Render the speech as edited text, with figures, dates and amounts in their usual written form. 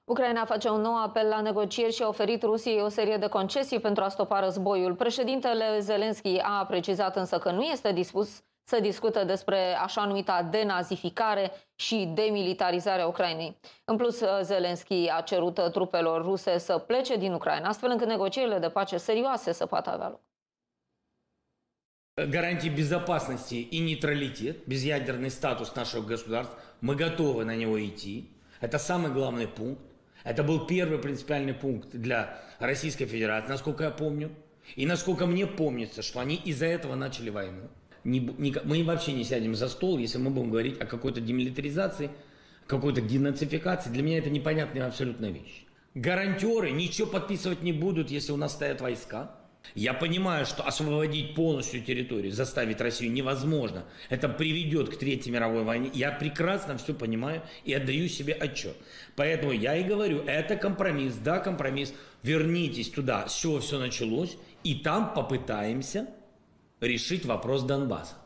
Ucraina face un nou apel la negocieri și a oferit Rusiei o serie de concesii pentru a stopa războiul. Președintele Zelensky a precizat însă că nu este dispus să discute despre așa numita denazificare și demilitarizarea Ucrainei. În plus, Zelensky a cerut trupelor ruse să plece din Ucraina, astfel încât negocierile de pace serioase să poată avea loc. Гарантии безопасности и нейтралитет, безъядерный статус нашего государства, мы готовы на него идти. Это самый главный пункт. Это был первый принципиальный пункт для Российской Федерации, насколько я помню. И насколько мне помнится, что они из-за этого начали войну. Мы вообще не сядем за стол, если мы будем говорить о какой-то демилитаризации, какой-то денацификации. Для меня это непонятная абсолютно вещь. Гарантеры ничего подписывать не будут, если у нас стоят войска. Я понимаю, что освободить полностью территорию, заставить Россию невозможно. Это приведет к Третьей мировой войне. Я прекрасно все понимаю и отдаю себе отчет. Поэтому я и говорю, это компромисс. Да, компромисс. Вернитесь туда, с чего все началось, и там попытаемся решить вопрос Донбасса.